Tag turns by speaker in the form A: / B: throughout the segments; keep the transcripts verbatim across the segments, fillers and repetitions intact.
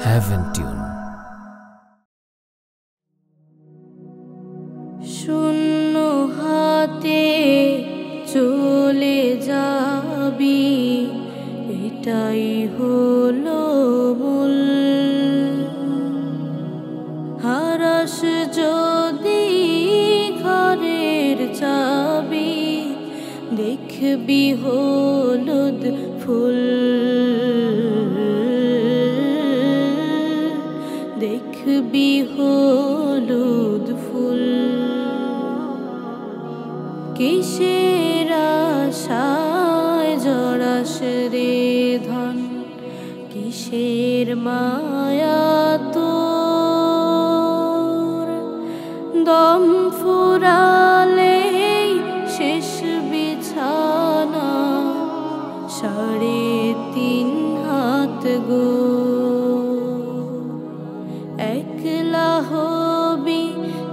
A: Heaven Tune.
B: শূন্য হাতে চলে যাবি, এটাই হলো মূল। হারাস যদি ঘরের চাবি, দেখবি হলুদ ফুল, দেখবি হলুদ ফুল। কিসের আশায় জড়াস রে ধন, কিসের মায়া তোর? দম ফুরালে শেষ বিছানা, সাড়ে তিন হাত গো। একলা হবি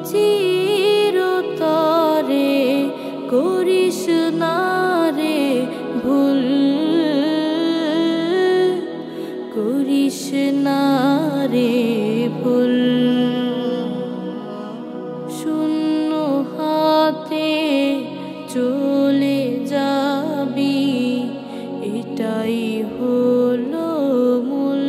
B: চিরতরে, করিস না রে ভুল, করিস না রে ভুল। শূন্য হাতে চলে যাবি, এটাই হলো মূল।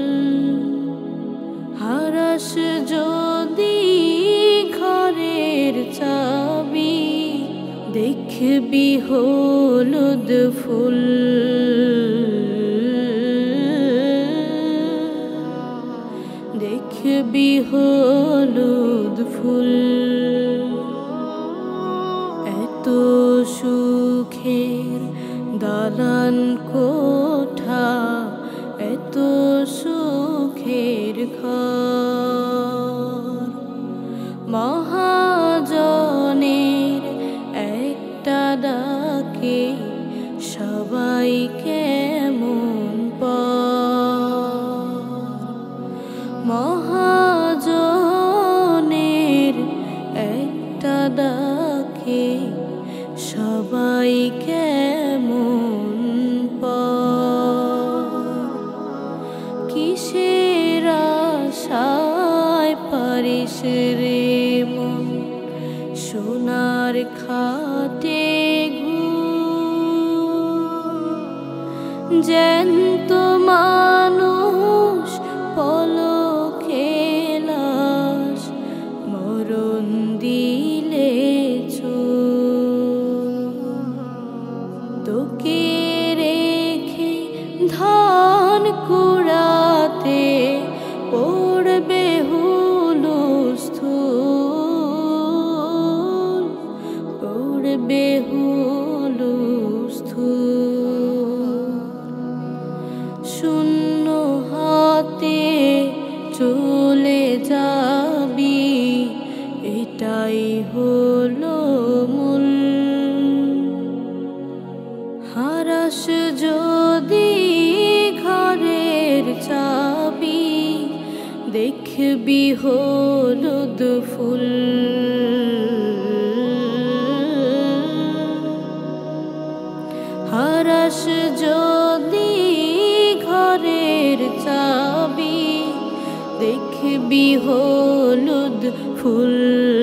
B: হারাস যদি ঘরের চাবি, দেখবি হলুদ ফুল, দেখবি হলুদ ফুল। এত সুখের দালান কোঠা, এত সুখের ঘর, মহাজনের একটা ডাকে সবাই কেমন পর। মহাজনের একটা ডাকে সবাই কেমন পর। কিসের আশায় পারিস রে মন, সোনার খাটে জ্যান্ত মানুষ পলকে লাশ, মরণ দিলে তোকে রেখে ধান কুড়াতে পড়বে হুলস্থুল, পড়বে হুলস্থুল। শূন্য হাতে চলে যাবি, এটাই হলো মূল। হারাস যদি ঘরের চাবি, দেখবি হলুদ ফুল, হারাস যদি ঘরের চাবি, দেখবি হলুদ ফুল।